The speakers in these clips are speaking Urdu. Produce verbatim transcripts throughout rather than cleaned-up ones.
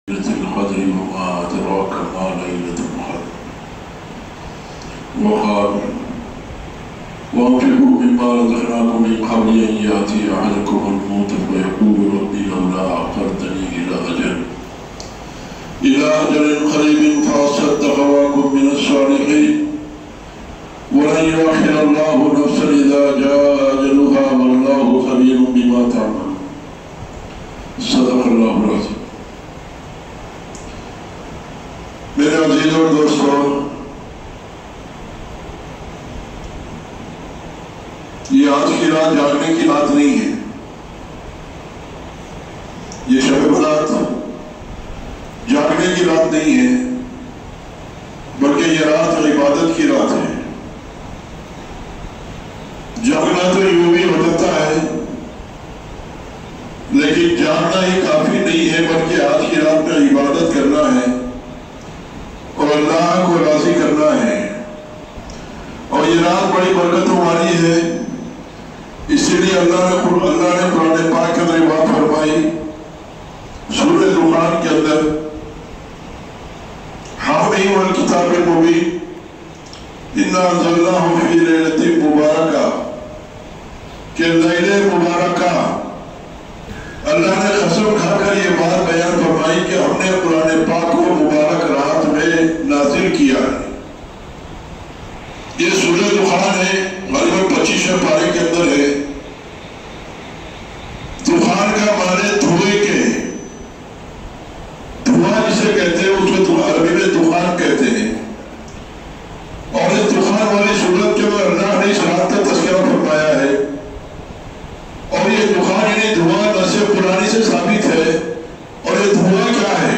القدر وما أدراك ما ليلة القدر وقال وأنفقوا مما رزقناكم من قبل أن يأتي أحدكم الموت فيقول ربي لولا أخرتني إلى أجل إلى أجل قريب فأصدق وأكن من الصالحين ولن يؤخر الله نفسا إذا جاء أجلها والله خبير بما تعملون. صدق اللہ العظیم. میرے عزیز اور دوستوں، یہ آج کی رات جاگنے کی رات نہیں ہے. یہ شب برات جاگنے کی رات نہیں ہے، بلکہ یہ رات عبادت کی رات ہے. جاگنا تو یوں بھی ہو جاتا ہے، لیکن جاگنا ہی کافی نہیں ہے، بلکہ آج کی رات میں عبادت کرنا ہے اور اللہ کو راضی کرنا ہے. اور یہ رات بڑی برکتوں والی ہے، اسی لیے اللہ نے اللہ نے قرآن پاک کے اندر بات فرمائی سورہ دخان کے اندر، حامیم والکتاب المبین انا انزلناہ فی لیلۃ مبارکہ، کہ لیلہ مبارکہ اللہ نے قسم کھا کر یہ بات بیان فرمائی کہ ہم نے قرآن پاک کو مبارک رات میں نازل کیا ہے. یہ سورہ دخان ہے، غالباً پچیسویں پارے کے اندر ہے. دخان کا معنی دھوئے کے، دھواں جسے کہتے ہیں اس کو عربی میں دخان کہتے ہیں. اور اس دخان والی صورت کے اندر اللہ نے اس رات کا تذکرہ فرمایا ہے. اور یہ دخان یعنی دھواں نہ صرف قرآن سے ثابت ہے. اور یہ دھواں کیا ہے؟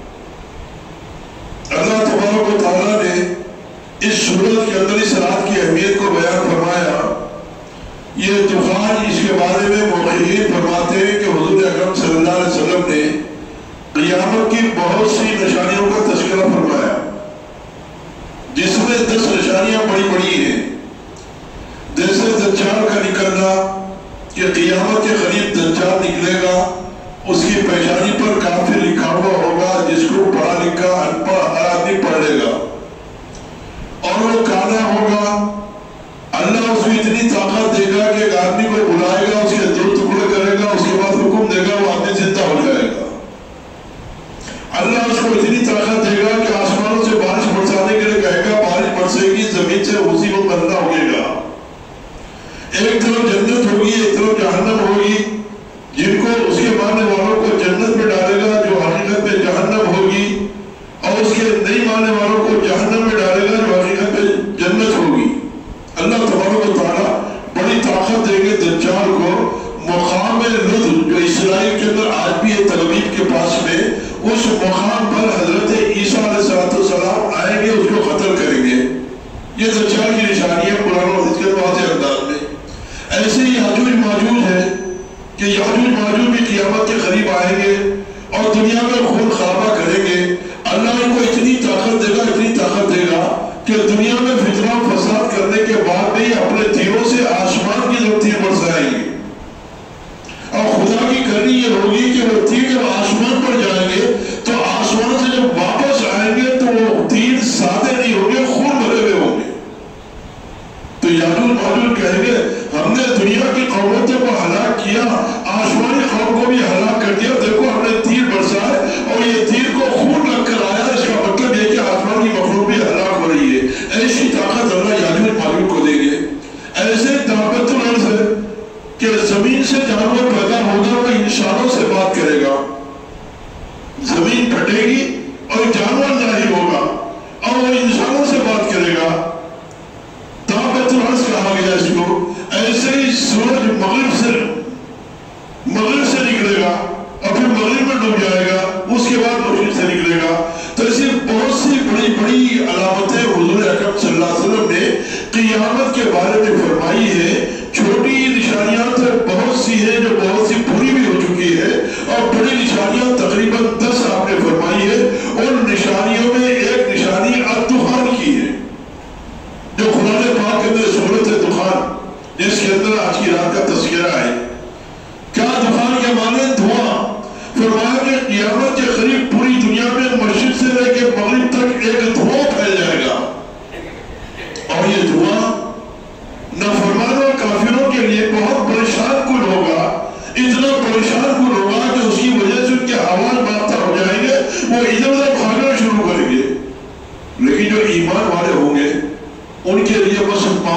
اللہ تبارک و تعالیٰ نے اس صورت کے اندر اس رات کی اہمیت کو بیان فرمایا. یہ دخان، اس کے بارے میں مؤرخین فرماتے ہیں کہ حضور اکرم صلی اللہ علیہ وسلم نے قیامت کی بہت سی نشانیوں کا تذکرہ فرمایا، جس میں دس نشانیاں بڑی بڑی ہیں. جیسے دجال کا نکلنا، کہ قیامت کے قریب دجال نکلے گا، اس کی پیشانی پر کافر لکھا ہوا ہوگا، جس کو پڑھا لکھا ان پڑھ ہر آدمی پڑھ لے گا، اور وہ کانا ہوگا. اللہ اس کو اتنی طاقت دے گا کہ ایک آدمی کو بلائے گا، اس کے دو ٹکڑے کرے گا، اس کے بعد حکم دے گا، وہ آدمی زندہ ہو جائے گا. اللہ اس کو اتنی طاقت دے گا کہ آسمانوں سے بارش برسانے کے لیے کہے گا، بارش برسے گی، زمین سے اسی کو بندہ ہوگے گا. ایک طرف جنت ہوگی، ایک طرف جہنم ہوگی. جن کو اس کے ماننے والوں کو جنت میں ڈالے گا جو حقیقت میں جہنم ہوگی، اور اس کے نہیں ماننے والوں کو جہنم میں ڈالے گا جو حقیقت میں جنت ہوگی. اللہ تبارک و تعالیٰ بڑی طاقت دیں گے دجال کو. مقام لد جو اسرائیل کے اندر آج بھی ہے تل ابیب کے پاس میں، اس مقام پر حضرت عیسیٰ علیہ السلام آئیں گے، اس کو قتل کریں گے. یہ دجال کی نشانی ہے قرآن و حدیث کے واضح انداز میں. ایسے ہی یاجوج ماجوج ہے کہ یاجوج ماجوج بھی قیامت کے قریب آئیں گے اور دنیا میں خون خرابہ کریں گے. اللہ ان کو اتنی طاقت دے گا، اتنی طاقت دے گا کہ دنیا میں فتنہ و فساد کرنے کے بعد بھی اپنے تیروں سے آسمان کی طرف تیر برسائیں گے. اور خدا کی کرنی یہ ہوگی کہ وہ تیر جب آسمان پر جائیں گے تو آسمان سے جب واپس آئیں گے تو وہ تیر سادے نہیں ہوں گے، خون بھرے ہوئے ہوں گے. تو یاجوج ماجوج کہیں گے ہم نے دنیا کی قوموں کو ہلاک کیا، آسمانی قوم کو بھی ہلاک کر دیا. دیکھو ہم نے تیر برسائے اور یہ تیر کو خون لگ کر آیا. اس کا مطلب یہ کہ آسمان کی مخلوق بھی ہلاک ہو رہی ہے. ایسی طاقت اللہ یاجوج ماجوج کو دیں گے. ایسے طاقت الارض ہے کہ زمین سے جانور پیدا ہوگا، وہ انسانوں سے بات کرے گا. زمین پھٹے گی اور جانور ظاہر ہوگا اور وہ انسانوں سے بات کرے گا. طاقت الارض کہا گیا اس کو. ایسے ہی سورج مغرب سے مغرب سے نکلے گا اور پھر مغرب میں ڈوب جائے گا، اس کے بعد مشرق سے نکلے گا. تو ایسی بہت سی بڑی بڑی علامتیں حضور اکرم صلی اللہ علیہ وسلم نے قیامت کے بارے میں فرمائی ہے. چھوٹی نشانیاں تو بہت سی ہیں جو بہت سی پوری بھی ہو چکی ہے، اور بڑی نشانیاں تقریباً دس آپ نے فرمائی ہے.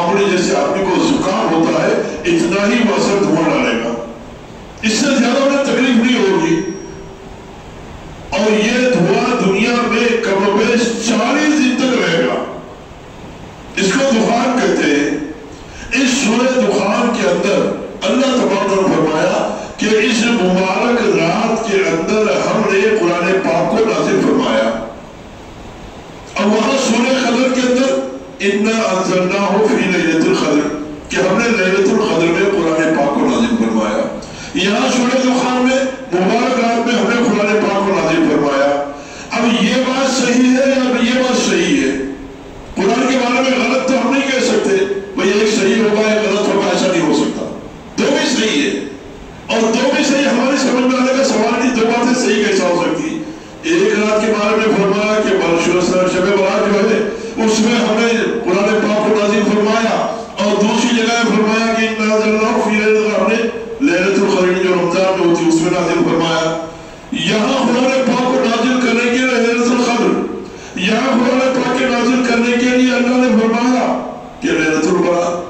معمولی جیسے آدمی کو زکام ہوتا ہے اتنا ہی وہ اثر دھواں ڈالے گا، اس سے زیادہ انہیں تکلیف نہیں ہوگی. اور یہ دھواں دنیا میں کم و بیش چالیس دن تک رہے گا. اس کو دخان کہتے ہیں. اس سورہ دخان کے اندر اللہ تبارک و تعالیٰ نے فرمایا کہ اس مبارک رات کے اندر ہم نے قرآن پاک کو نازل فرمایا. اور وہاں سورہ قدر کے اندر اِنَّا أَنزَلْنَاهُ فِي لَيْلَةِ الْقَدْرِ کہ ہم نے لیلۃ القدر میں قرآن پاک کو نازل فرمایا. یہاں سورہ دخان میں مبارک رات میں ہم نے قرآن پاک کو نازل فرمایا. اب یہ بات صحیح ہے یا یہ بات صحیح ہے؟ قرآن کے بارے میں غلط تو ہم نہیں کہہ سکتے بھئی ایک صحیح ہوگا ایک غلط ہوگا، ایسا نہیں ہو سکتا. دو بھی صحیح ہے، اور دو بھی صحیح ہماری سمجھ میں آنے کا سوال نہیں. دو باتیں صحیح کیسا ہو سکتی؟ ایک رات کے بارے میں فرمایا کہ شب برات جو ہے اس میں ہم نے قرآن پاک کو نازل فرمایا، اور دوسری جگہ فرمایا کہ اِنَّا أَنزَلْنَاهُ فِي لَيْلَةِ الْقَدْرِ ہم نے لیلۃ القدر جو رمضان میں ہوتی اس میں نازل فرمایا. یہاں قرآن پاک کو نازل کرنے کے لیے لیلۃ القدر، یہاں قرآن پاک کے نازل کرنے کے لیے اللہ نے فرمایا کہ لیلۃ البراء.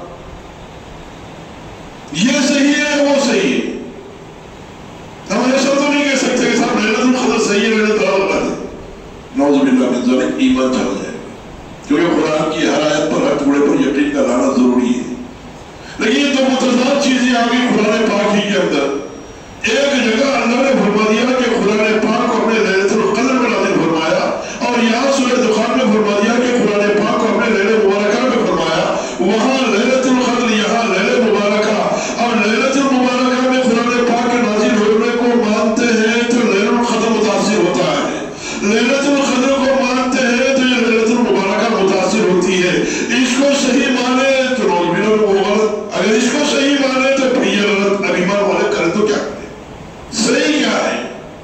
یہ صحیح ہے وہ صحیح ہے. ہم ایسا تو نہیں کہہ سکتے کہ صاحب لیلۃ القدر صحیح ہے لیلۃ البراء. نعوذ باللہ من ذلک، ایمان چلا جائے گا. کیونکہ قرآن کی ہر آیت پر ہر ٹکڑے پر یقین کا لانا ضروری ہے. لیکن یہ تو متضاد چیزیں آ گئی قرآن پاک ہی کے اندر. ایک جگہ اللہ نے فرما دیا کہ قرآن پاک کو ہم نے لیلۃ القدر میں نازل فرمایا، اور یہاں سورہ دخان میں فرما دیا کہ قرآن پاک کو ہم نے لیلۃ مبارکہ میں فرمایا. وہاں لیلۃ القدر، یہاں لیلۃ مبارکہ. اور لیلۃ المبارکہ میں قرآن پاک کے نازل ہونے کو مانتے ہیں تو لیلۃ القدر متاثر ہوتا ہے. لیلۃ القدر کو مانتے ہیں تو یہ لیلۃ المبارکہ متاثر ہوتی ہے. اس کو صحیح مانے تو روز بھی لوگ غلط، اگر اس کو صحیح مانے تو پھر یہ غلط. اب ایمان والے کریں تو کیا کریں؟ صحیح کیا ہے؟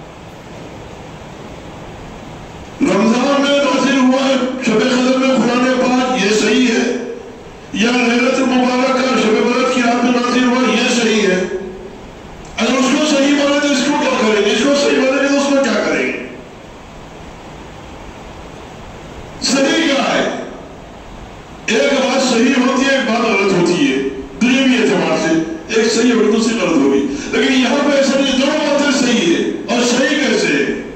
رمضان میں نازل ہوا ہے شب قدر میں قرآن پاک، یہ صحیح ہے؟ یا لیلۃ المبارکہ شب برات کی رات میں نازل ہوا، یہ صحیح ہے؟ اگر اس کو صحیح مانے تو اس کو کیا کریں گے؟ اس کو صحیح مانے گے تو اس کو کیا کریں گے؟ صحیح کیا ہے؟ ایک بات صحیح ہوتی ہے، ایک بات غلط ہوتی ہے دنیاوی اعتبار سے. ایک صحیح ہوگی دوسری غلط ہوگی. لیکن یہاں پہ ایسا نہیں، دونوں باتیں صحیح ہے. اور صحیح کیسے؟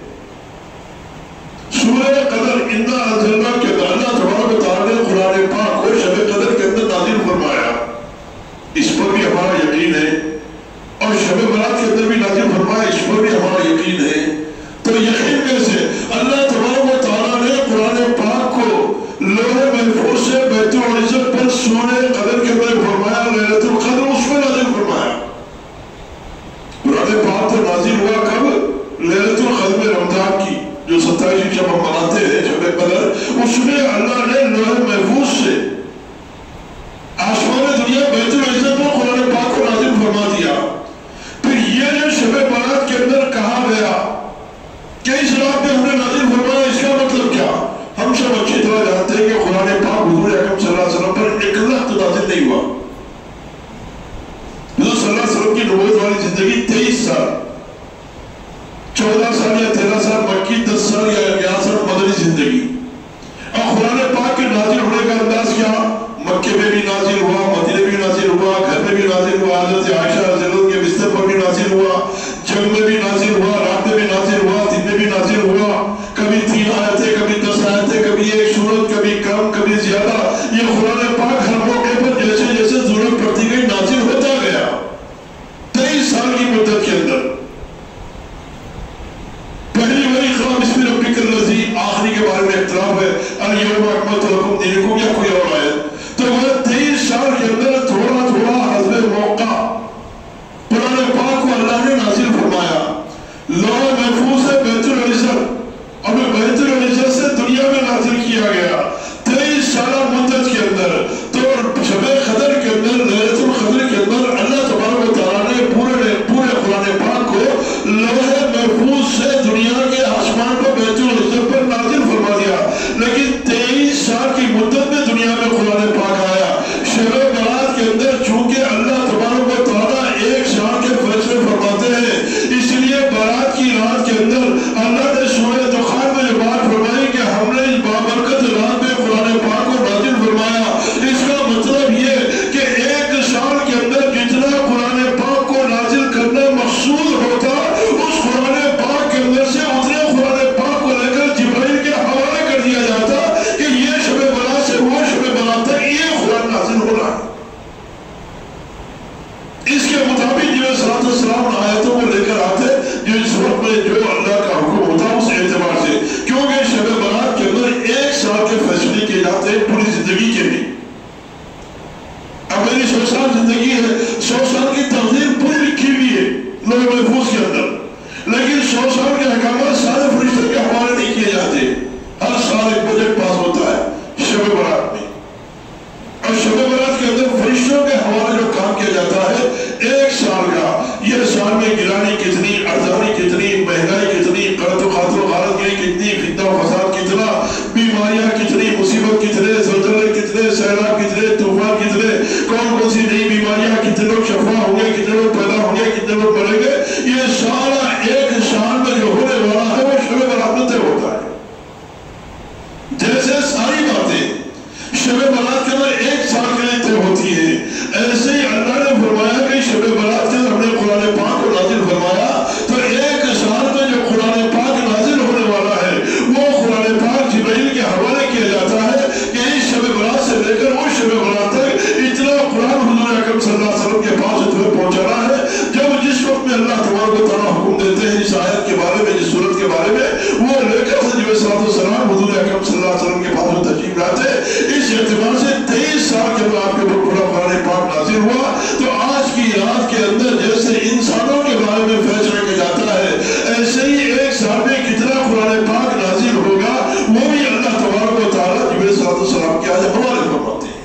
سورہ قدر اِنَّا أَنزَلْنَاهُ کے اندر اللہ تبارک و تعالیٰ نے قرآن پاک کو شب قدر کے اندر نازل فرمایا. اس پر بھی ہمارا یقین ہے. اور شب برات کے اندر بھی نازل فرمایا، اس پر بھی ہمارا یقین ہے. تو یقین کیسے؟ اللہ تبارک و تعالیٰ نے قرآن پاک کو لوح محفوظ سے بیت العزت پر سورہ قدر کے اندر فرمایا، لیلۃ القدر اس میں نازل فرمایا. قرآن پاک تو نازل ہوا کب؟ لیلۃ القدر میں رمضان کی جو ستائیس شب ہم مناتے ہیں شب قدر، اس میں اللہ نے لوح محفوظ سے آسمان دنیا بیت العزت پر قرآن پاک کو نازل فرما دیا. پھر یہ جو شب برات کے اندر کہا گیا کہ اس رات میں ہم نے نازل فرمایا، اس کا مطلب کیا؟ ہم سب اچھی طرح جانتے ہیں کہ قرآن پاک حضور اکرم صلی اللہ علیہ وسلم پر ایک لخت نازل نہیں ہوا. حضور صلی اللہ علیہ وسلم کی نبوت والی زندگی تیئیس سال، چودہ سال یا تیرہ سال مکی، دس سال یا گیارہ سال مدنی زندگی. اور قرآن پاک کے نازل ہونے کا انداز کیا؟ مکے میں بھی نازل ہوا، مدینے بھی نازل ہوا، گھر میں بھی نازل ہوا، حضرت عائشہ رضی اللہ عنہا کے بستر پر بھی نازل ہوا، جنگ میں بھی نازل ہوا، رات میں بھی نازل ہوا، دن میں بھی نازل ہوا. کبھی تین آیتیں، کبھی دس آیتیں، کبھی ایک سورت، کبھی کم، کبھی زیادہ. یہ قرآن پاک ہر موقع پر جیسے جیسے ضرورت پڑتی گئی نازل ہوتا گیا. تیئیس سال کی مدت کے اندر پہلی بار اقرأ بسم ربک الذی، آخری کے بارے میں اختلاف ہے، الیوم اکملت لکم دینکم یا کوئی اور آیت. تو وہ تیئیس سال کے اندر تھوڑا تھوڑا حسب موقع قرآن پاک کو اللہ نے نازل فرمایا. لوح محفوظ سے بیت العزت، اور بیت العزت سے دنیا میں نازل کیا گیا تیئیس سالہ مدت کے اندر. تو شب قدر کے اندر، لیلۃ القدر کے اندر اللہ تبارک و تعالیٰ نے پورے پورے قرآن پاک کو لوح محفوظ سے دنیا کے آسمان پر بیت العزت پر نازل فرما دیا. لیکن تیئیس وہ لے کر حضرت جبرائیل صلی اللہ علیہ وسلم حضور اکرم صلی اللہ علیہ وسلم کے پاس میں تشریف لاتے. اس اعتبار سے تیئیس سال کے بعد کے اوپر پورا قرآن پاک نازل ہوا. تو آج کی رات کے اندر جیسے انسانوں کے بارے میں فیصلہ کیا جاتا ہے، ایسے ہی ایک سال میں کتنا قرآن پاک نازل ہوگا وہ بھی اللہ تبارک و تعالیٰ جبرائیل صلی اللہ علیہ وسلم کے آج حوالے فرماتے ہیں.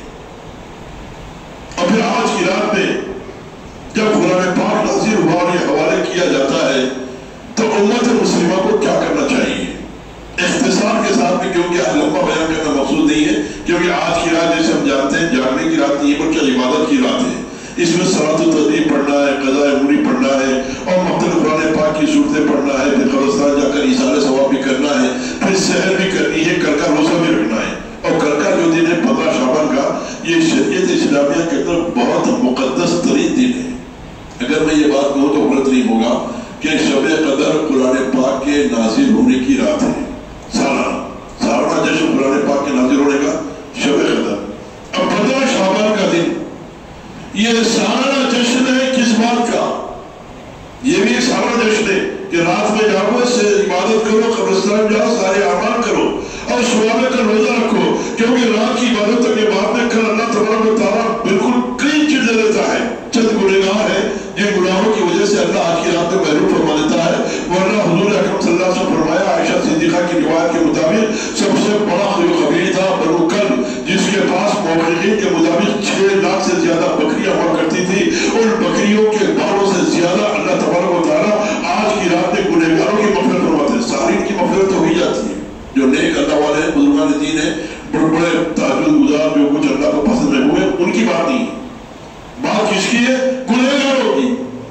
اور پھر آج کی رات میں جب قرآن پاک نازل ہوا اور یہ حوالے کیا جاتا ہے تو امت مسلمہ کو کیا کرنا چاہیے؟ اختصار کے ساتھ میں، کیونکہ آج لمبا بیان کرنا مقصود نہیں ہے، کیونکہ آج کی رات جیسے ہم جانتے ہیں جاگنے کی رات نہیں ہے بلکہ عبادت کی رات ہے. اس میں صلاۃ و تسبیح پڑھنا ہے، قضاء عمری پڑھنا ہے، اور مختلف قرآن پاک کی صورتیں پڑھنا ہے، پھر قبرستان جا کر ایثار ثواب بھی کرنا ہے، پھر سحر بھی کرنی ہے، کل کا روزہ بھی رکھنا ہے. اور کل کا جو دن ہے پندرہ شعبان کا، یہ شریعت اسلامیہ کے اندر بہت مقدس ترین دن ہے. اگر میں یہ بات کہوں تو غلط نہیں ہوگا کہ شب قدر قرآن پاک کے نازل ہونے کی رات ہے. سالانہ سالانہ جشن قرآن پاک کے نازل ہونے کا شب قدر. اب پندرہ شعبان کا دن یہ سالانہ جشن ہے کس بات کا؟ یہ بھی ایک سالانہ جشن ہے کہ رات میں جاگو، سے عبادت کرو، قبرستان جاؤ، سارے اعمال کرو اور صبح میں کل روزہ رکھو، کیونکہ رات کی عبادت کے بعد میں کل اللہ تبارک و تعالیٰ بالکل کلین چیز دے دیتا ہے. چند گنہگار ہیں جن گناہوں کی وجہ سے اللہ آج کی رات میں محروم فرما دیتا ہے، ورنہ حضور اکرم صلی اللہ علیہ وسلم فرمایا عائشہ صدیقہ کی روایت کے مطابق سب سے بڑا خبیر تھا بنو کلب، جس کے پاس موقعین کے مطابق چھ لاکھ سے زیادہ بکریاں ہوا کرتی تھی. ان بکریوں کے باروں سے زیادہ اللہ تبارک و تعالیٰ آج کی رات میں گنہگاروں کی مغفرت فرماتے ہیں. سارین کی مغفرت تو ہو جاتی ہے، جو نیک اللہ والے ہیں، بزرگان دین ہیں، بڑے بڑے تہجد گزار جو کچھ اللہ کو پسند رہے ہوئے، ان کی بات نہیں. بات کس کی ہے؟ گنہگاروں کی.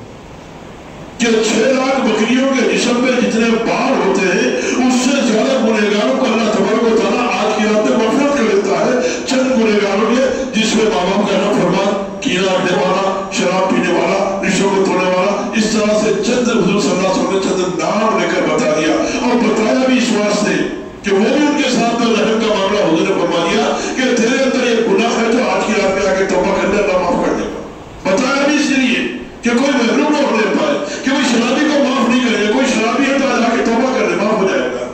کہ چھ لاکھ بکریوں کے جسم پہ جتنے بال ہوتے ہیں اس سے زیادہ گنہگاروں کو اللہ تبارک و تعالیٰ آج کی رات میں مغفرت کر دیتا ہے. چند گنہگاروں کے جس میں ماں باپ کا نافرمان، کینہ رکھنے والا، شراب پینے والا، رشوت ہونے والا، اس طرح سے چند حضور صلی اللہ علیہ وسلم نے چند نام لے کر بتا دیا. اور بتایا بھی اس واسطے کہ وہ بھی ان کے ساتھ میں رحم کا معاملہ حضور نے فرما دیا کہ تیرے اندر یہ گناہ ہے تو آج کی رات میں آ کے توبہ کر لے، اللہ معاف کر دے گا. بتایا بھی اس لیے کہ کوئی محروم نہ ہونے پائے، کہ کوئی شرابی کو معاف نہیں کرے. کوئی شرابی ہے تو آج آ کے توبہ کر لے، معاف ہو جائے گا.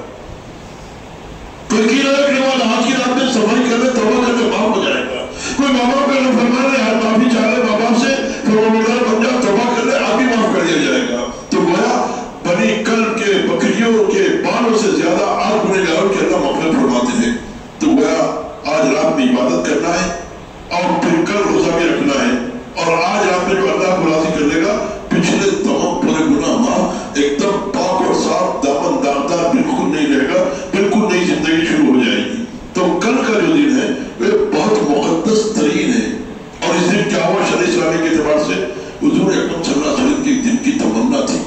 کوئی کینہ رکھنے والا آج کی رات میں صفائی کر لے، توبہ کر لے، معاف ہو جائے گا. کوئی ماں باپ کا نافرمان ہے، آج معافی چاہ لے، ماں باپ سے فرمانبردار بن جا، توبہ کر لے، آپ بھی معاف کر دیا جائے گا. تو گویا بنی کلب کے بکریوں کے بالوں سے زیادہ آج گنہگاروں کے اللہ مغفرت فرماتے ہیں. تو گویا آج رات میں عبادت کرنا ہے اور پھر کل روزہ بھی رکھنا ہے. اور آج رات میں جو اللہ کو راضی کر لے گا پچھلے تمام پورے گناہ معاف، ایک دم پاک اور صاف، دامن داغدار بالکل نہیں رہے گا، بالکل نئی زندگی شروع ہو جائے گی. تو کل کا جو دن ہے وہ بہت مقدس ترین ہے. اور اس دن کیا ہوا شرع اسلامی کے اعتبار سے؟ حضور اکرم صلی اللہ علیہ وسلم کی دن کی تمنا تھی.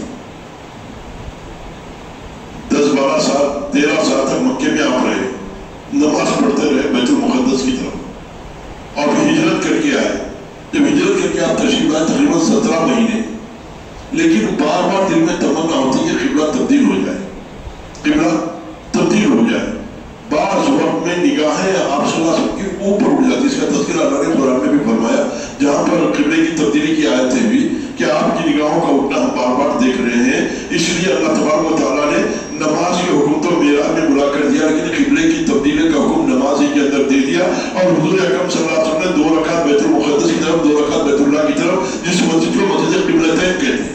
دس بارہ سال تیرہ سال تک مکے میں آپ رہے، نماز پڑھتے رہے بیت المقدس کی طرف، اور پھر ہجرت کر کے آئے. جب ہجرت کر کے آپ تشریف لائے تقریباً سترہ مہینے، لیکن بار بار دل میں تمنا ہوتی ہے قبلہ تبدیل ہو جائے، قبلہ تبدیل ہو جائے. بعض وقت میں نگاہیں آپ صلی اللہ علیہ وسلم کے اوپر اٹھ جاتی. اس کا تذکرہ اللہ نے قرآن میں بھی فرمایا، جہاں پر قبلے کی تبدیلی کی آیتیں بھی کہ آپ کی نگاہوں کا اٹھنا ہم بار بار دیکھ رہے ہیں. اس لیے اللہ تبارک و تعالیٰ نے نماز کے حکم تو معراج میں بلا کر دیا، لیکن قبلے کی تبدیلی کا حکم نماز ہی کے اندر دے دیا. اور حضور اکرم صلی اللہ علیہ وسلم نے دو رکعت بیت المقدس کی طرف، دو رکعت بیت اللہ کی طرف، جس مسجد کو مسجد قبلتین کہتے ہیں.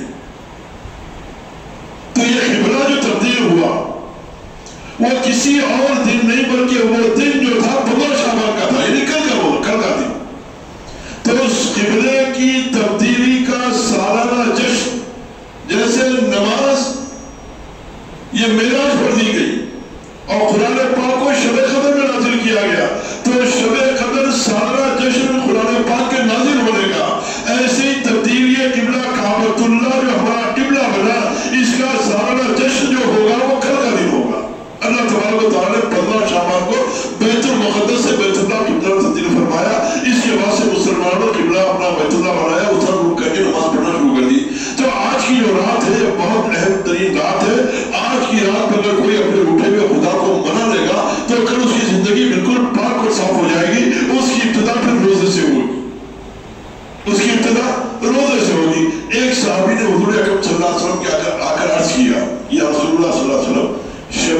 تو یہ قبلہ جو تبدیل ہوا وہ کسی اور دن نہیں بلکہ وہ دن جو تھا پندرہ شعبان کا تھا، یعنی کل کا وہ کل کا دن. تو اس قبلے کی تبدیلی کا سالانہ جشن، جیسے نماز یہ معراج پر دی گئی اور قرآن پاک کو شب قدر میں نازل کیا گیا، تو شب قدر سالانہ جشن قرآن پاک کے نازل ہونے کا، ایسی تبدیلی قبلہ کعبۃ اللہ جو ہمارا قبلہ بنا، اس کا سالانہ جشن جو ہوگا وہ کل کا دن ہوگا. اللہ تبارک و تعالیٰ نے پندرہ شعبان کو بیت المقدس سے بیت اللہ کی طرف تبدیل فرمایا. اس کے بعد سے مسلمانوں نے قبلہ اپنا بیت اللہ بنایا، ادھر رک کر کے نماز پڑھنا شروع کر دی. تو آج کی جو رات ہے یہ بہت اہم ترین رات ہے. آج کی رات میں اگر کوئی اپنے روٹے ہوئے خدا کو منا لے گا تو کل اس کی زندگی بالکل پاک اور صاف ہو جائے گی. اس کی ابتدا پھر روزے سے ہوگی، اس کی ابتدا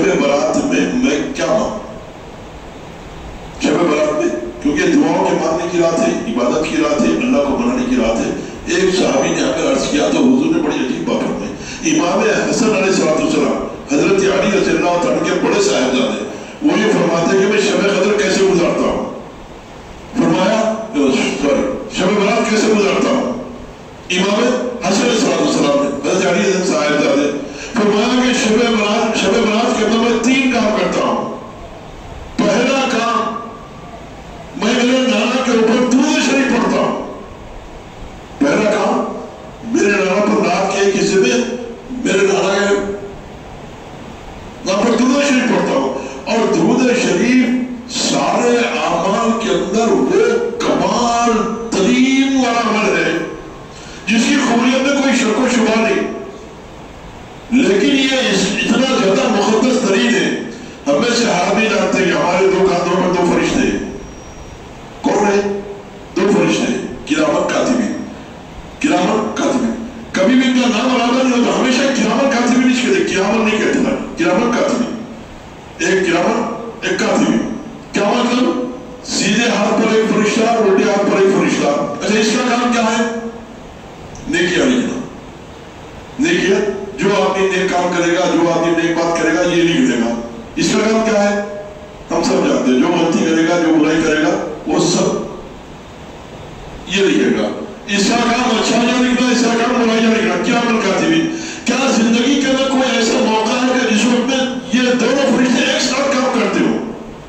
برات میں میں کیا مانگوں؟ شب برات میں کیونکہ دعاؤں کے مانگنے کی رات ہے، عبادت کی رات ہے، اللہ کو منانے کی رات ہے. ایک صحابی نے آ کر عرض کیا تو حضور نے بڑی عجیب بات فرمائی. امام حسن علیہ السلام حضرت علی رضی اللہ تعالیٰ کے بڑے صاحبزادے وہ یہ فرماتے کہ میں شب قدر کیسے گزارتا ہوں. فرمایا سوری شب برات کیسے گزارتا ہوں. امام حسن علیہ السلام نے حضرت علی رضی اللہ صاحبزادے فرمایا کہ شب برات شب برات کے اندر میں تین کام کرتا ہوں. پہلا کام میں میرے نانا کے اوپر درود شریف پڑھتا ہوں. پہلا کام میرے نانا پر رات کے ایک حصے میں میرے نانا کے وہاں پر درود شریف پڑھتا ہوں. اور درود شریف سارے اعمال کے اندر وہ کمال ترین والا عمل ہے جس کی قبولیت میں کوئی شک و شبہ نہیں. لیکن یہ اتنا زیادہ مقدس ترین ہے. ہم میں سے ہر بھی جانتے ہیں کہ ہمارے دو کاندھوں پر دو فرشتے. کون ہے؟ دو فرشتے کرامن کاتبین. کرامن کاتبین کبھی بھی ان کا نام برابر نہیں ہوتا. ہمیشہ کرامن کاتبین نہیں کہتے، کرامن نہیں کہتے نا، کرامن کاتبین. ایک کرامن ایک کاتبین. کیا مطلب؟ سیدھے ہاتھ پر ایک فرشتہ، الٹے ہاتھ پر ایک فرشتہ. اچھا اس کا کام کیا ہے؟ نیکیاں لکھنا. نیکیاں جو آدمی نیک کام کرے گا، جو آدمی نیک بات کرے گا یہ لکھ دے گا. اس کا کام کیا ہے؟ ہم سب جانتے ہیں. جو غلطی کرے گا، جو برائی کرے گا وہ سب یہ لکھے گا. اس کا کام اچھا جا لکھنا، اس کا کام برائی جا لکھنا. کیا عمل کاتبین. کیا زندگی کے اندر کوئی ایسا موقع ہے کہ جس وقت میں یہ دونوں فرشتے ایک ساتھ کام کرتے ہو؟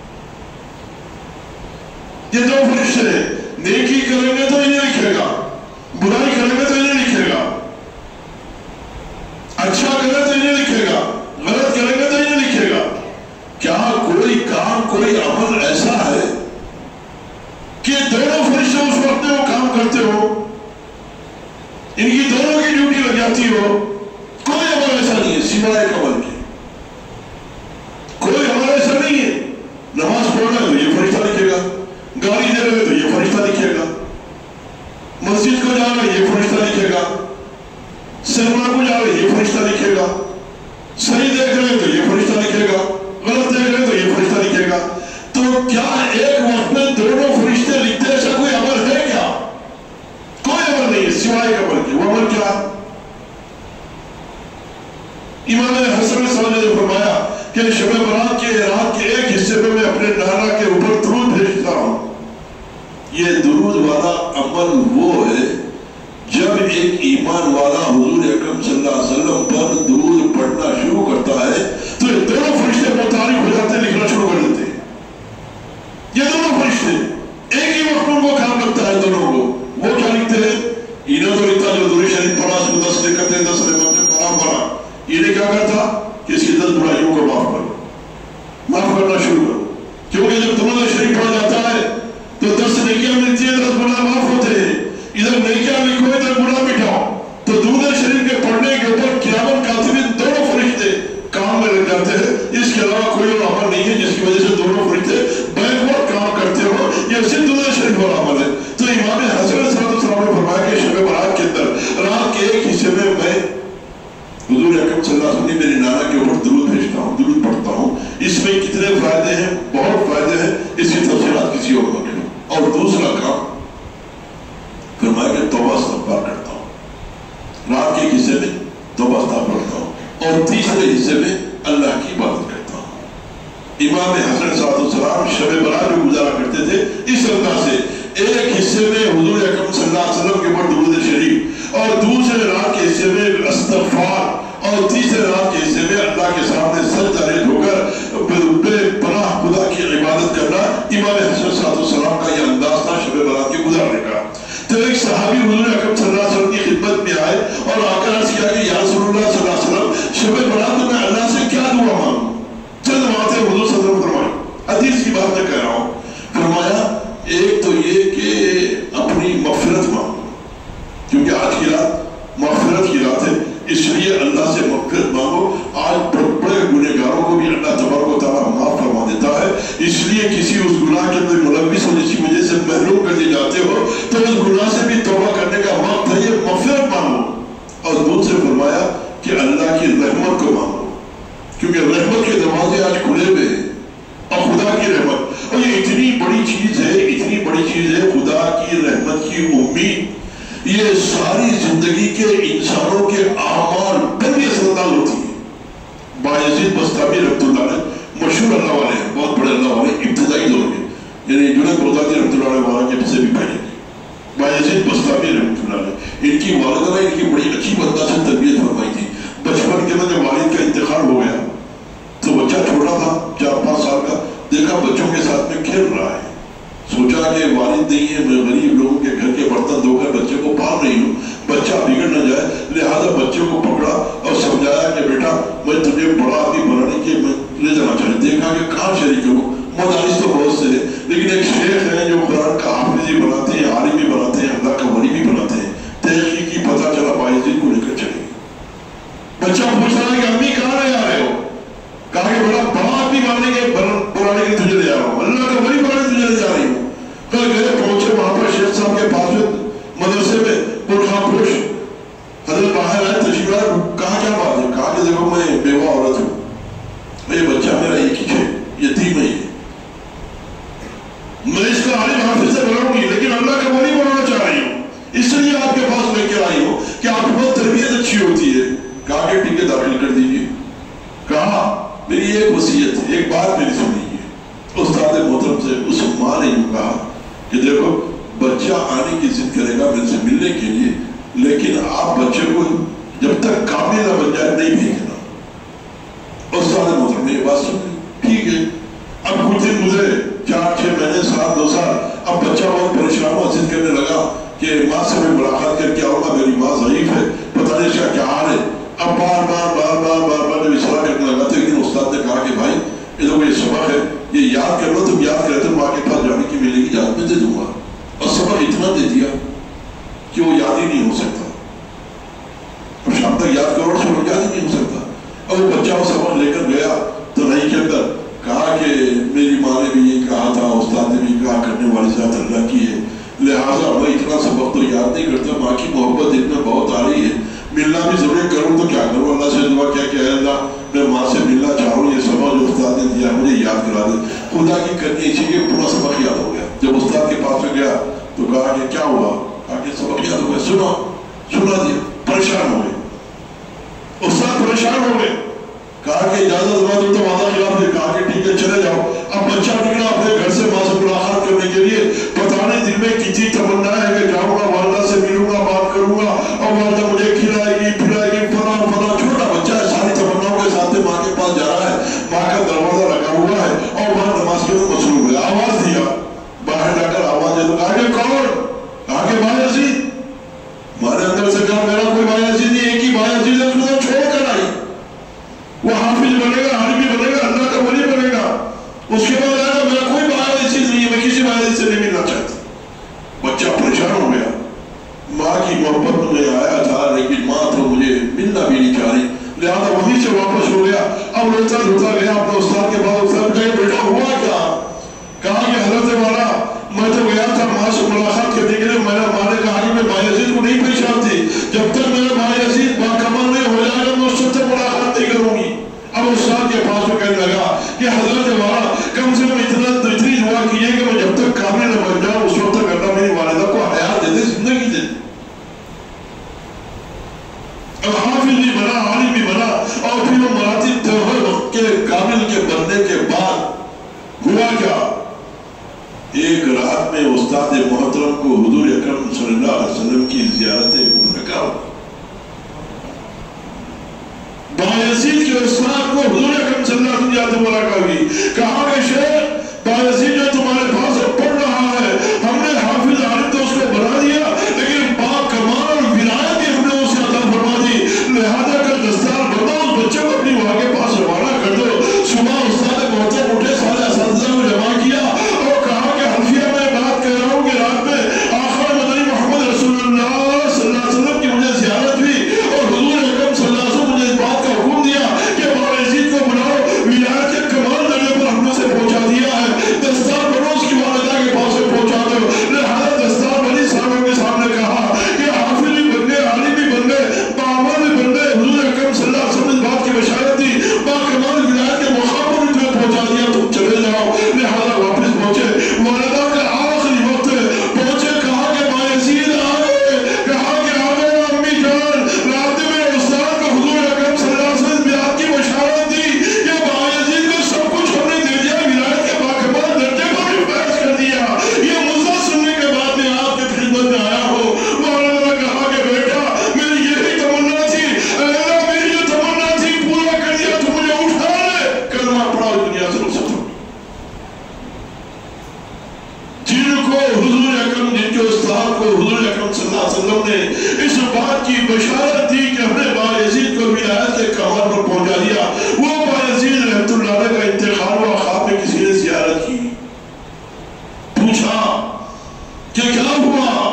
یہ دو فرشتے نیکی کریں گے تو انہیں لکھے گا، برائی کریں گے تو انہیں لکھے گا. اچھا کرے تو انہیں لکھے گا، غلط کریں گے تو انہیں لکھے گا. کیا کوئی کام کوئی عمل ایسا ہے کہ دونوں فرشتے اس وقت میں وہ کام کرتے ہو، ان کی دونوں کی ڈیوٹی لگ جاتی ہو؟ کوئی عمل ایسا نہیں ہے سوائے ایک عمل کے. کوئی عمل ایسا نہیں ہے. نماز پڑھنا ہے تو یہ فرشتہ لکھے گا، گاڑی دے رہے تو یہ فرشتہ لکھے گا، مسجد کو جا رہے یہ فرشتہ لکھے گا، سینما کو جا رہے یہ فرشتہ لکھے گا، صحیح دیکھ رہے تو یہ فرشتہ لکھے گا، غلط دیکھ رہے تو یہ فرشتہ لکھے گا. تو کیا ایک وقت میں دونوں فرشتے لکھتے ایسا کوئی عمل ہے کیا؟ کوئی عمل نہیں ہے سوائے عمل کے. وہ عمل کیا؟ امام حسن نے فرمایا کہ شب برات کے رات کے ایک حصے میں میں اپنے نانا کے اوپر درود بھیجتا ہوں. یہ درود والا عمل وہ ہے جب ایک ایمان والا حضور اکرم صلی اللہ علیہ وسلم پر درود پڑھنا شروع کرتا ہے تو یہ دونوں فرشتے متعارف ہو جاتے ہیں، لکھنا شروع کر دیتے ہیں. یہ دونوں فرشتے ایک ہی وقت ان کو کام لگتا ہے دونوں کو. وہ کیا لکھتے ہیں؟ انہیں تو لکھتا جو درود شریف پڑھا اس کو دس لکھتے ہیں، دس لکھتے ہیں پڑھا پڑھا. انہیں کیا کرتا کہ اس کی دس برائیوں کو معاف کرو، معاف کرنا شروع کرو. کیونکہ جب درود شریف پڑھا جاتا ہے تو دس نیکیاں ملتی ہیں، دس گناہ معاف ہوتے ہیں. ادھر نیکیاں لکھو ادھر گناہ مٹاؤ. تو درود شریف کے پڑھنے کے اوپر کرامن کاتبین دونوں فرشتے کام میں لگ جاتے ہیں. اس کے علاوہ کوئی اور عمل نہیں ہے جس کی وجہ سے دونوں فرشتے بیک وقت کام کرتے ہو. یہ صرف درود شریف والا عمل ہے. تو امام حسن علیہ السلام نے فرمایا کہ شب برات کے اندر رات کے ایک حصے میں میں حضور اکرم صلی اللہ علیہ وسلم نے میرے نانا کے اوپر درود بھیجتا ہوں، درود پڑھتا ہوں. اس میں کتنے فائدے ہیں؟ بہت فائدے ہیں. اس کی تفصیلات کسی اور کو نہیں. اور دوسرا کام فرمایا کہ توبہ استغفار کرتا ہوں. رات کے ایک حصے میں توبہ استغفار کرتا ہوں اور تیسرے حصے میں اللہ کی عبادت کرتا ہوں. امام حسن صلی اللہ علیہ وسلم شب برات میں گزارا کرتے تھے اس انداز سے. ایک حصے میں حضور اکرم صلی اللہ علیہ وسلم کے اوپر درود شریف اور دوسرے رات کے حصے میں استغفار اور تیسرے رات کے حصے میں اللہ کے سامنے سجدہ ریز ہو کر بے پناہ خدا کی عبادت کرنا. امام حسن صلی اللہ علیہ وسلم کا یہ انداز تھا شب برات کے گزارنے کا. تو ایک صحابی حضور اکرم صلی اللہ علیہ وسلم کی خدمت میں آئے اور آ کر عرض کیا کہ یا رسول اللہ صلی اللہ علیہ وسلم شب برات میں اللہ سے کیا دعا مانگوں؟ چند باتیں حضور صلی اللہ علیہ وسلم فرمائیں. حدیث کی بات میں کہہ رہا ہوں. فرمایا ایک تو یہ کہ اپنی مغفرت مانگو، کیونکہ آج کی رات مغفرت کی رات ہے، اس لیے اللہ سے مغفرت مانگو. آج بڑے گنہگاروں کو بھی اللہ تبارک و تعالیٰ معاف فرما دیتا ہے. اس لیے کسی اس گناہ کے اندر ملوث ہونے کی وجہ سے محروم کر دیے جاتے ہو تو اس گناہ سے بھی توبہ کرنے کا وقت ہے، یہ مغفرت مانگو. اور دوسرے فرمایا کہ اللہ کی رحمت کو مانگو، کیونکہ رحمت کے دروازے बस्तामी रहमतुल्लाह अलैह मशहूर अल्लाह वाले हैं, बहुत बड़े अल्लाह वाले इब्तिदाई दौर के, यानी जुनैद बगदादी रहमतुल्लाह अलैह वहाँ के से भी पहले बायजीद बस्तामी रहमतुल्लाह अलैह, इनकी वालिदा ने इनकी बड़ी अच्छी अंदाज से तरबियत फरमाई थी। बचपन के अंदर जब वालिद का इंतकाल हो गया तो बच्चा छोटा था, चार पाँच साल का, देखा बच्चों के साथ में खेल रहा है, सोचा कि वालिद नहीं है, मैं गरीब लोगों के घर के बर्तन धोकर बच्चे को पाल रही हूँ, बच्चा बिगड़ न जाए, लिहाजा बच्चे को पकड़ा और समझाया कि बेटा मैं तुझे बड़ा आदमी बनाने के मैं ले जाना चाहिए। देखा कि कहाँ शरीक हो, मदारिस तो बहुत से है, लेकिन एक शेख है जो कुरान का हाफिज भी बनाते हैं, आलिम भी बनाते हैं, अल्लाह का वली भी बनाते हैं, तहकीकी पता चला बायजीद को लेकर चले। बच्चा पूछ रहा है कि अम्मी कहाँ ले आ रहे हो? कहा कि बड़ा बड़ा आदमी बनाने के बनाने के तुझे ले जा रहा हूँ, अल्लाह का वली बनाने तुझे ले जा रही हूँ। कल गए पहुंचे वहां पर शेख साहब के पास में मदरसे में पुरखा पुरुष हजरत बाहर आए, तशरीफ लाए, कहा क्या बात है? कहा कि देखो मैं बेवा औरत हूँ, ये बच्चा मेरा एक ही है, यतीम है, मैं इसका आलिम हाफिज से बनाऊंगी, लेकिन अल्लाह का वली बनाना चाह रही हूँ, इसलिए आपके पास लेकर आई हूँ कि आपकी बहुत तरबियत अच्छी होती है। कहा कि ठीक है दाखिल कर दीजिए। कहा मेरी एक वसीयत है, एक बात मेरी सुनिए। उस्ताद मोहतरम से उस माँ ने यूँ कहा कि देखो बच्चा आने की जिद करेगा मेरे से मिलने के लिए, लेकिन आप बच्चे को जब तक काबिल न बन जाए नहीं भेजना। उस्ताद मोहतरम ने ये बात सुन ली, ठीक है। अब कुछ दिन गुजरे, चार छह महीने सात दो साल, अब बच्चा बहुत परेशान हुआ, जिद करने लगा कि माँ से मैं मुलाकात करके आऊंगा, मेरी माँ ज़ईफ है, पता नहीं इसका क्या हाल है। अब बार बार बार बार बार बार जब इशारा करने लगा था, लेकिन उस्ताद ने कहा कि भाई ये तो ये सबक है, ये याद कर लो, तुम याद करते हो माँ के पास जाने की मिलेगी, याद में दे दूंगा। और सबक इतना दे दिया कि वो याद ही नहीं हो सकता, और शाम तक याद करो सबक याद ही नहीं हो सकता। और वो बच्चा वो सबक लेकर गया तो नहीं के अंदर कहा कि मेरी माँ ने भी ये कहा था, उस्ताद ने भी कहा, करने वाली ज़ात अल्लाह की है, लिहाजा मैं इतना सबक तो याद नहीं करता, माँ की मोहब्बत दिल में बहुत आ रही है, मिलना भी जरूरी करूँ तो क्या करूँ, अल्लाह से दुआ क्या क्या है, अल्लाह मैं माँ से मिलना चाह रहा हूँ, ये सबक जो उस्ताद ने दिया मुझे याद करा दे। खुदा की करनी इसी के पूरा सबक याद हो गया। जब उस्ताद के पास में गया तो कहा कि क्या हुआ? कहा कि सबक याद हो गया। सुना सुना दिया, परेशान हो गए, उस्ताद परेशान हो गए। कहा कि इजाजत दो तो वादा खिलाफ है। कहा कि ठीक है चले जाओ। अब बच्चा निकला अपने घर से माँ से मुलाकात करने के लिए, पता नहीं दिल में कितनी तमन्ना है कि जाऊंगा वालदा से मिलूंगा, बात करूंगा और वालदा मुझे खिलाएगी पिलाएगी, फला फला। छोटा बच्चा है, सारी तमन्नाओं के साथ माँ के पास जा रहा है, माँ का दरवाजा लगा हुआ है और माँ नमाज के अंदर मसरूफ है। आवाज दिया, बाहर जाकर आवाज दे, कहा कि कौन? कहा कि भाई अजीज। मारे अंदर से कहा मेरा कोई भाई अजीज नहीं, एक ही भाई अजीज है, उसको छोड़ कर आई। वो हाफिज बनेगा, आलिम बनेगा, حضور اکرم صلی اللہ علیہ وسلم نے اس بات کی بشارت دی کہ ہم نے بایزید کو ولایت کے کمر پر پہنچا دیا. وہ بایزید رحمت اللہ علیہ کا انتقال ہوا، خواب میں کسی نے زیارت کی، پوچھا کہ کیا ہوا،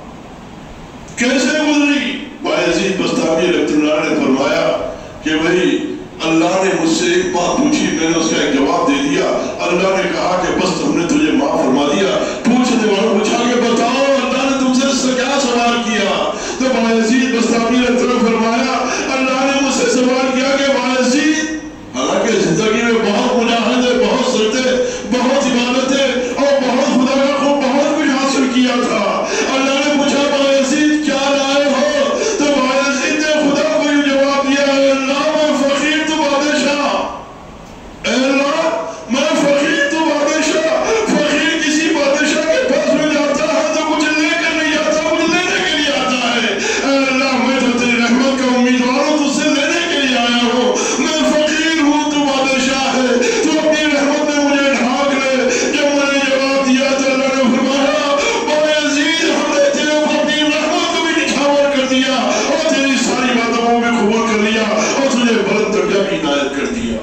کیسے گزری؟ بایزید بستامی رحمت اللہ علیہ نے فرمایا کہ بھئی اللہ نے مجھ سے ایک بات پوچھی، میں نے اس کا ایک جواب دے دیا. اللہ نے کہا کہ بس ہم نے تجھے معاف فرما دیا. پوچھنے والوں پوچھا کہ بتاؤ اللہ نے تم سے کیا سوال کیا؟ تو بایزید بستامی نے فرمایا اللہ نے مجھ سے سوال کیا کہ بایزید، حالانکہ زندگی میں بہت مجاہدے، بہت سجدے، بہت عبادتیں اور بہت خدا کا خوب بہت کچھ حاصل کیا تھا. اللہ نے پوچھا بایزید کیا لائے ہو؟ تو بایزید نے خدا کو یہ جواب دیا، اے اللہ میں فقیر تو بادشاہ، اے اللہ میں فقیر تو بادشاہ. فقیر کسی بادشاہ کے پاس میں جاتا ہے تو کچھ لے کر نہیں آتا، کچھ لینے کے لیے آتا ہے. اے اللہ میں تو تیری رحمت کا امیدوار ہوں، تجھ سے لینے کے لیے آیا ہوں. میں فقیر ہوں، تو بادشاہ ہے، تو اپنی رحمت میں مجھے ڈھانک لے. جب میں نے جواب دیا تو اللہ نے فرمایا بایزید ہم نے تیرے اوپر اپنی رحمت کو بھی نچھاور کر دیا اور تیری ساری باتوں کو بھی قبول کر لیا اور تجھے بلند درجہ بھی عنایت کر دیا.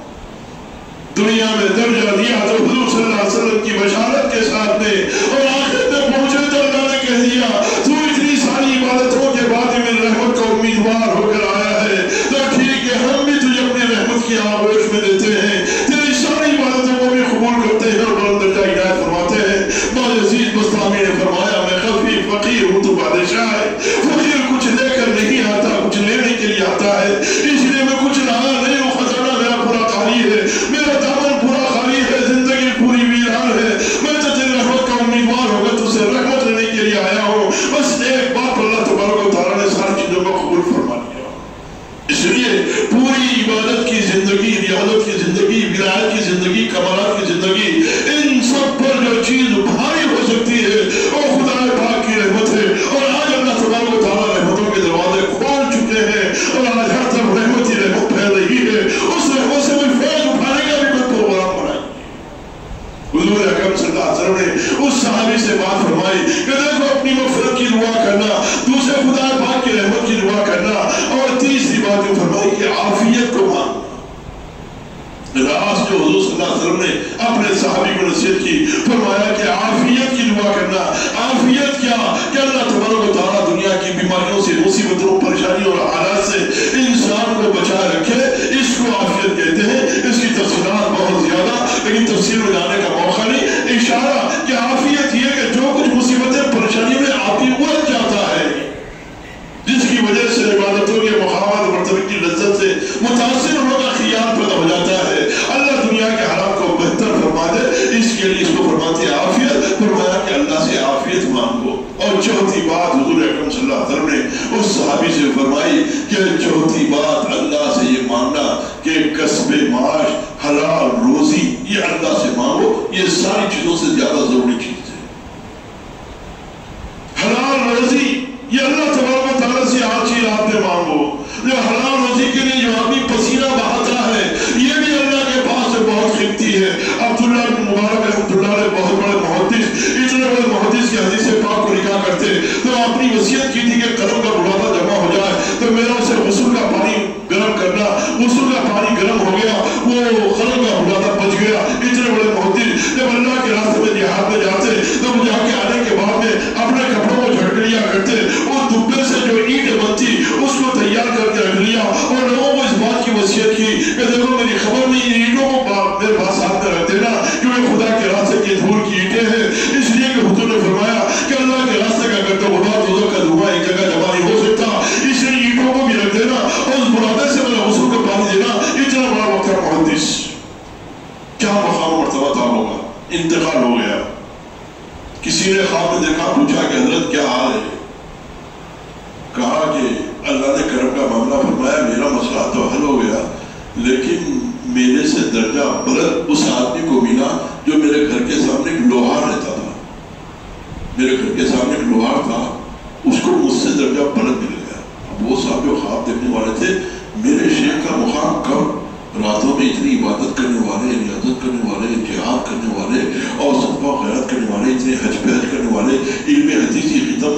دنیا میں درجہ دیا تو حضور صلی اللہ علیہ وسلم کی بشارت کے ساتھ میں، اور آخرت میں پہنچے تو اللہ نے کہہ دیا تو اتنی ساری عبادتوں کے بعد میری رحمت کا امیدوار ہو کر آیا ہے تو ٹھیک ہے، ہم بھی تجھے اپنی رحمت کی آغوش میں دیتے ہیں، تیری ساری عبادتوں کو بھی قبول کرتے ہیں اور بلند درجہ عنایت فرماتے ہیں. بایزید بستامی نے فرمایا میں خفی فقیر ہوں، تو بادشاہ ہے. فقیر کچھ لے کر نہیں آتا، کچھ لینے کے لیے آتا ہے، اس لیے میں کچھ لایا نہیں ہوں. خزانہ میرا پورا خالی ہے، میرا دامن پورا خالی ہے، زندگی پوری ویران ہے. میں تو تیری رحمت کا امیدوار ہو کر تجھ سے رحمت لینے کے لیے آیا ہوں. بس ایک بات اللہ تبارک و تعالیٰ نے ساری چیزوں کو قبول فرما لیا. اس لیے پوری عبادت کی زندگی، ریاضت کی زندگی، ولایت کی زندگی، کمالات کی زندگی، ان سب پر جو چیز بھاری ہو سکتی ہے وہ خدا پاک کی رحمت ہے. اور آج اللہ تبارک و تعالیٰ رحمتوں کے دروازے کھول چکے ہیں اور آج ہر طرف رحمت ہی رحمت پھیل رہی ہے. اس رحمت سے کوئی فیض اٹھانے کا بھی کوئی پروگرام بنائیں. حضور اکرم صلی اللہ علیہ وسلم نے اس صحابی سے بات فرمائی کہ دیکھو اپنی مغفرت کی دعا کرنا، دوسرے خدا پاک کی رحمت کی دعا کرنا، اور تیسری بات یہ فرمائی کہ عافیت کو ماننا. راز جو حضور صلی اللہ علیہ وسلم نے اپنے صحابی کو نصیحت کی، فرمایا کہ عافیت کی دعا کرنا. عافیت کیا کہ اللہ تبارک و تعالیٰ دنیا کی بیماریوں سے، مصیبتوں، پریشانیوں اور حالات سے انسان کو بچائے رکھے، اس کو عافیت کہتے ہیں. اس کی تفصیلات بہت زیادہ، لیکن تفصیل میں جانے کا موقع نہیں. اشارہ کہ عافیت یہ کہ جو کچھ مصیبتیں پریشانیوں میں آتی الجھ جاتا ہے، جس کی وجہ سے عبادتوں کے مقامات مرتبہ کی لذت سے متاثر ہونے کا خیال پیدا ہو جاتا ہے. اللہ دنیا کے حالات کو بہتر فرما دے، اس کے لیے اس کو فرماتے ہیں عافیت. فرمایا کہ اللہ سے عافیت مانگو. اور چوتھی بات حضور اکرم صلی اللہ علیہ وسلم نے اس صحابی سے فرمائی کہ چوتھی بات اللہ سے یہ مانگنا کہ کسب معاش، حلال روزی، یہ اللہ سے مانگو. یہ ساری چیزوں سے زیادہ ضروری چیز ہے. حلال روزی یہ اللہ تبارک و تعالیٰ سے ہر چیز آپ نے مانگو. جو حلال روزی کے لیے جو آدمی پسینہ بہاتا ہے یہ بھی اللہ کے پاس سے بہت قیمتی ہے. عبداللہ بن مبارک رحمۃ اللہ علیہ بہت بڑے محدث، اتنے بڑے محدث کی حدیث پاک کو نکاح کرتے تو اپنی وصیت کی تھی کہ قلم کا بڑھاپا جمع ہو جائے تو میرا اسے غسل کا پانی گرم کرنا. غسل کا پانی گرم ہو گیا، وہ قلم کا بڑھاپا بچ گیا. اتنے بڑے محدث جب اللہ کے راستے میں جہاد میں جاتے تو جا کے آنے کے بعد میں اپنے کپڑوں کو جھڑک لیا کرتے. وہ دبے سے جو اینٹ بنتی اس کو تیار کر کے رکھ لیا اور لوگوں کو اس بات کی وصیت کی کہ دیکھو میری خبر نہیں، اینٹوں کو میرے پاس ساتھ میں رکھ دینا کیونکہ خدا کے راستے کی دھول کی اینٹیں ہیں. اس لیے کہ حضور نے فرمایا کہ اللہ کے راستے کا کرتے خدا دوزخ کا دھواں ایک جگہ جمع نہیں ہو سکتا، اس لیے اینٹوں کو بھی رکھ دینا اور اس بڑھاپے سے میرے غسل کو پانی دینا. اتنا بڑا وقت ہے محدث، کیا مقام مرتبہ تھا ہوگا. انتقال ہو گیا. کسی نے خواب میں دیکھا، پوچھا کہ حضرت کیا حال ہے؟ کہا کہ اللہ نے کرم کا معاملہ فرمایا، میرا مسئلہ تو حل ہو گیا لیکن میرے سے درجہ بلند اس آدمی کو ملا جو میرے گھر کے سامنے ایک لوہار رہتا تھا. میرے گھر کے سامنے ایک لوہار تھا، اس کو مجھ سے درجہ بلند مل گیا. اب وہ صاحب جو خواب دیکھنے والے تھے، میرے شیخ کا مقام کب؟ راتوں میں اتنی عبادت کرنے والے، ریاضت کرنے والے، جہاد کرنے والے اور صدقہ و خیرات کرنے والے، اتنے حج پہ حج کرنے والے، علم حدیث کی خدمت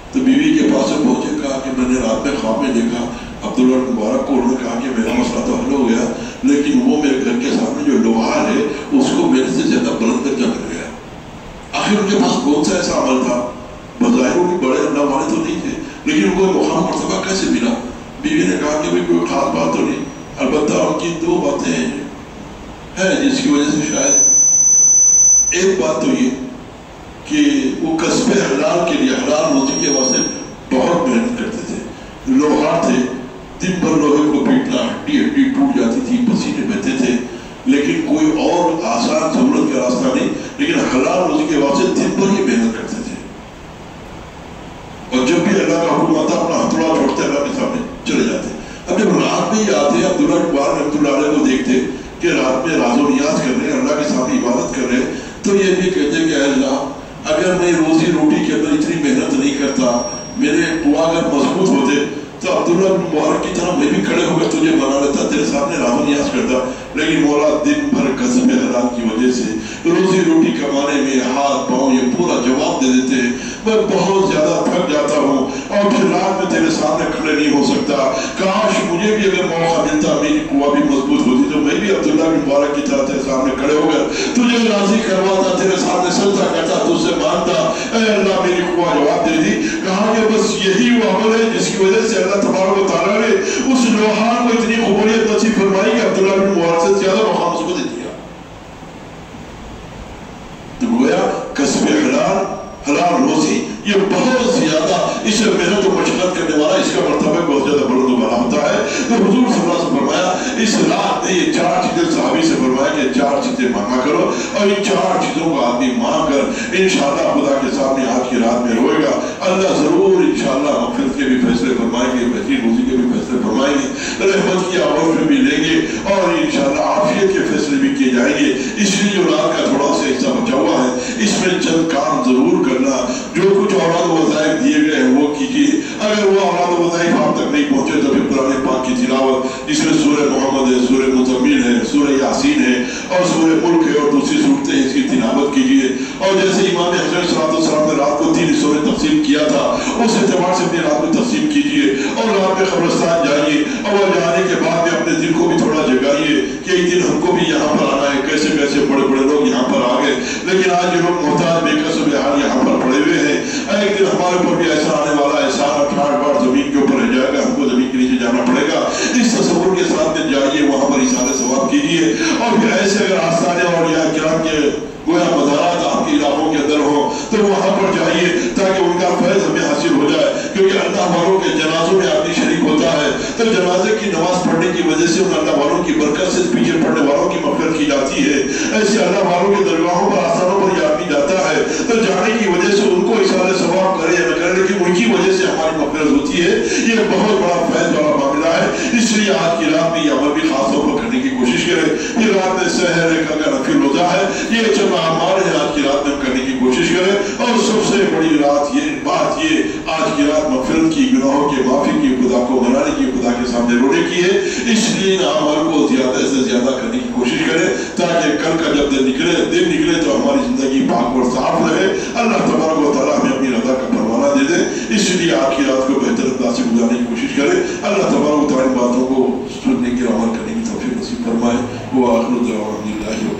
تو بیوی کے پاس پہنچے، کہا کہ میں نے رات میں خواب میں دیکھا عبداللہ مبارک کو. انہوں نے کہا کہ میرا مسئلہ تو حل ہو گیا، لیکن وہ میرے گھر کے سامنے جو لوہار ہے اس کو میرے سے زیادہ بلند درجہ مل گیا. آخر ان کے پاس کون سا ایسا عمل تھا؟ بظاہر وہ بڑے اللہ والے تو نہیں تھے، لیکن ان کو مقام مرتبہ کیسے ملا؟ بیوی نے کہا کہ کوئی خاص بات تو نہیں، البتہ ان کی دو باتیں ہیں جس کی وجہ سے شاید. ایک بات تو یہ کہ وہ کسب حلال کے لیے، حلال روزی کے واسطے بہت محنت کرتے تھے. لوہار تھے، دن بھر لوہے کو پیٹنا، ہڈی ہڈی ٹوٹ جاتی تھی، پسینے بہتے تھے، لیکن کوئی اور آسان ضرورت کا راستہ نہیں، لیکن حلال روزی کے واسطے دن بھر ہی محنت کرتے تھے. اور جب بھی اللہ کا حکم آتا اپنا ہتھوڑا چھوڑتے اللہ کے سامنے چلے جاتے. اب جب رات میں ہی آتے عبداللہ مبارک رحمۃ اللہ علیہ کو دیکھتے کہ رات میں راز و نیاز کر رہے ہیں، اللہ کے سامنے عبادت کر رہے ہیں، تو یہ بھی کہتے کہ اے اللہ اگر میں روزی روٹی کے اندر اتنی محنت نہیں کرتا، میرے قوا اگر مضبوط ہوتے تو عبداللہ بن مبارک کی طرح میں بھی کھڑے ہو کر تجھے منا لیتا، تیرے سامنے راز و نیاز کرتا. لیکن مولا دن بھر کسب حلال کی وجہ سے روزی روٹی کمانے میں ہاتھ پاؤں یہ پورا جواب دے دیتے ہیں. میں بہت زیادہ تھک جاتا ہوں اور پھر رات میں تیرے سامنے کھڑے نہیں ہو سکتا. کاش مجھے بھی اگر موقع ملتا، میری قوا بھی مضبوط ہوتی تو میں بھی عبداللہ بن مبارک کی طرح تیرے سامنے کھڑے ہو کر تجھے راضی کرواتا، تیرے سامنے سجدہ کرتا، تجھ سے مانتا. اے اللہ میری قوا جواب دے دی. کہا کہ بس یہی وہ عمل ہے جس کی وجہ سے اللہ تبارک و تعالیٰ نے اس لوہار کو اتنی قبولیت نصیب فرمائی کہ عبداللہ بن مبارک سے زیادہ مقام اس کو دے دیا. تو گویا کسب حلال، حلال روزی یہ بہت زیادہ اس میں محنت و مشقت کرنے والا، اس کا مرتبہ بہت زیادہ بلند و بالا ہوتا ہے. تو حضور صلی اللہ علیہ وسلم فرمایا اس رات نے یہ چار چیزیں صحابی سے فرمایا کہ چار چیزیں مانگا کرو، اور ان چار چیزوں کو آدمی مانگ کر انشاءاللہ خدا کے سامنے آج کی رات میں روئے گا. اللہ ضرور انشاءاللہ مغفرت کے بھی فیصلے فرمائیں گے، بہترین روزی کے بھی فیصلے فرمائیں گے، رحمت کی آواز میں بھی لیں گے، اور انشاءاللہ عافیت کے فیصلے بھی کیے جائیں گے. اس لیے جو رات کا تھوڑا سا حصہ بچا ہوا ہے اس میں چند کام ضرور کرنا. جو کچھ اولاد و وظائف دیے گئے ہیں وہ کیجیے. اگر وہ اولاد و وظائف آپ تک نہیں پہنچے تو پھر قرآن پاک کی تلاوت، جس میں سورہ محمد ہے، سورہ مزمل ہے، سورہ یاسین ہے اور سورہ ملک ہے اور دوسری صورتیں ہیں، اس کی تلاوت کیجیے. اور جیسے امام حسن صلی اللہ علیہ وسلم نے رات کو تین حصوں میں تقسیم کیا تھا، اس اعتبار سے اپنی رات میں تقسیم کیجیے. اور رات میں قبرستان جائیے، اور وہ جانے کے بعد میں اپنے دل کو بھی تھوڑا جگائیے کہ ایک دن ہم کو بھی یہاں پر آنا ہے. کیسے کیسے بڑے بڑے لوگ یہاں پر آ گئے، لیکن آج جو لوگ محتاج بے کسب حال یہاں پر پڑے ہوئے ہیں، ایک دن ہمارے اوپر بھی ایسا آنے والا ہے، سارا ٹھاٹ باٹ زمین کے اوپر رہ جائے گا، ہم کو زمین کے نیچے جانا پڑے گا. اس تصور کے ساتھ میں جائیے، وہاں پر اشارے ثواب کیجیے. اور پھر ایسے اگر آستانے اور یا کرام کے گویا مزارات آپ کے علاقوں کے اندر ہو تو وہاں پر جائیے تاکہ ان کا فیض ہمیں حاصل ہو جائے. کیونکہ اللہ والوں کے جنازوں میں آدمی شریک ہوتا ہے تو جنازے کی نماز پڑھنے کی وجہ سے ان اللہ والوں کی برکت سے پیچھے پڑنے والوں کی مغفرت کی جاتی ہے. ایسے اللہ والوں کے درگاہوں پر آستانوں پر یہ آدمی جاتا ہے تو جانے کی وجہ سے ان کو اشارے ثواب کرے یا نہ کرے، لیکن ان کی وجہ سے ہماری مغفرت ہوتی ہے. یہ بہت بڑا فیض والا معاملہ ہے. اس لیے آج کی رات میں یہ عمل بھی خاص طور پر کرنے کی کوشش کرے. یہ رات میں سحر ہے، کل کا نفل روزہ ہے، یہ چند اعمال ہیں آج کی رات میں کرنے کی کوشش کرے. اور سب سے بڑی رات یہ بات یہ آج کی رات مغفرت کی، گناہوں کے معافی کی، خدا کو منانے کی، خدا کے سامنے رونے کی ہے. اس لیے ان اعمال کو زیادہ سے زیادہ کرنے کی کوشش کرے تاکہ کل کا جب دن نکلے دن نکلے تو ہماری زندگی پاک اور صاف رہے. اللہ تبارک و تعالیٰ ہمیں اپنی رضا کا پروانہ دے دے. اس لیے آج کی رات کو بہتر انداز سے گزارنے کی کوشش کرے. اللہ تبارک و تعالیٰ باتوں کو سننے کی عمل کرنے کی توفیق نصیب فرمائے. وہ آخر دعوانا الحمدللہ.